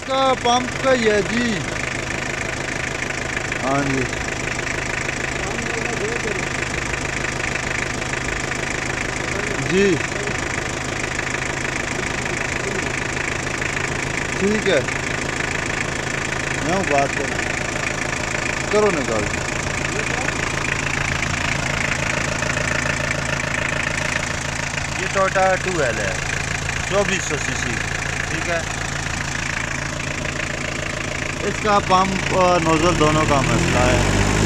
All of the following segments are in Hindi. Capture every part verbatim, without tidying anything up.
इसका पंप का ही है जी। हाँ जी जी ठीक है, मैं बात करो करो निकाल। ये टोयोटा टू एल है, चौबीस सौ सी सी। ठीक है, इसका पंप और नोजल दोनों का मसला है।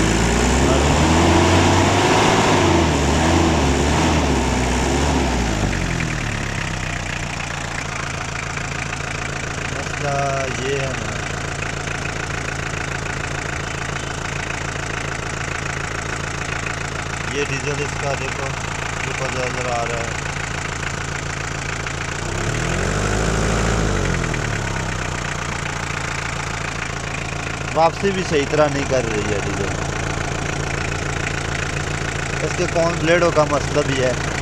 मसला ये है ना, ये डीजल इसका देखो ऊपर नजर आ रहा है। वापसी भी सही तरह नहीं कर रही है डीजल। इसके कौन ब्लेडों का मसला भी है।